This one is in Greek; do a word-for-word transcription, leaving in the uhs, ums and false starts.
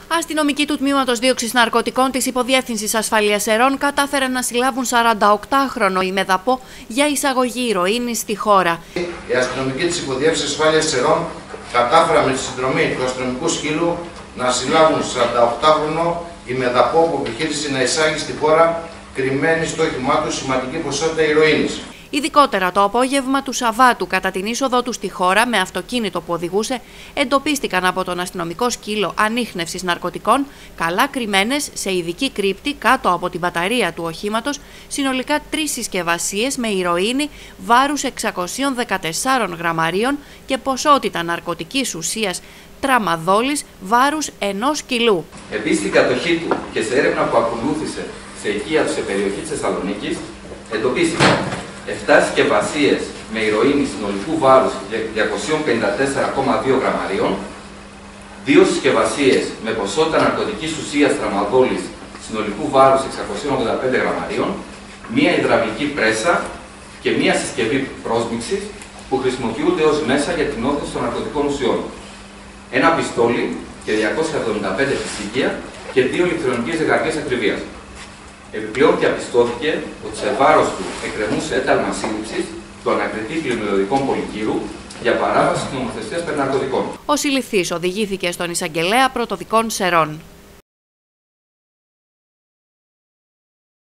Αστυνομικοί του Τμήματος Δίωξης Ναρκωτικών της Υποδιεύθυνσης Ασφαλείας Σερών κατάφεραν να συλλάβουν σαρανταοκτάχρονο ημεδαπό για εισαγωγή ηρωίνης στη χώρα. Οι αστυνομικοί της Υποδιεύθυνσης Ασφαλείας Σερών κατάφεραν με τη συνδρομή του αστυνομικού σκύλου να συλλάβουν σαρανταοκτάχρονο ημεδαπό που επιχείρησε να εισάγει στη χώρα κρυμμένη στο όχημά του σημαντική ποσότητα ηρωίνης. Ειδικότερα το απόγευμα του Σαββάτου, κατά την είσοδό του στη χώρα με αυτοκίνητο που οδηγούσε, εντοπίστηκαν από τον αστυνομικό σκύλο ανίχνευσης ναρκωτικών, καλά κρυμμένες σε ειδική κρύπτη κάτω από την μπαταρία του οχήματος, συνολικά τρεις συσκευασίες με ηρωίνη βάρους εξακόσια δεκατέσσερα γραμμαρίων και ποσότητα ναρκωτικής ουσίας τραμαδόλης βάρους ενός κιλού. Επίσης, στην κατοχή του και σε έρευνα που ακολούθησε σε οικία του σε περιοχή της Θεσσαλονίκης, εντοπίστηκαν επτά συσκευασίες με ηρωίνη συνολικού βάρους διακόσια πενήντα τέσσερα κόμμα δύο γραμμαρίων, δύο συσκευασίες με ποσότητα ναρκωτικής ουσίας τραμαδόλης συνολικού βάρους εξακόσια ογδόντα πέντε γραμμαρίων, μία υδραυλική πρέσα και μία συσκευή πρόσμιξης που χρησιμοποιούνται ως μέσα για την όθηση των ναρκωτικών ουσιών, ένα πιστόλι και διακόσια εβδομήντα πέντε φυσίγγια και δύο ηλεκτρονικές ζυγαριές ακριβίας. Επιπλέον διαπιστώθηκε ότι σε βάρος του εκκρεμούσε ένταλμα σύλληψης του ανακριτή κλιμελωδικών πολυκύρου για παράβαση της νομοθεσίας περί ναρκωτικών. Ο συλληφθής οδηγήθηκε στον εισαγγελέα πρωτοδικών Σερών.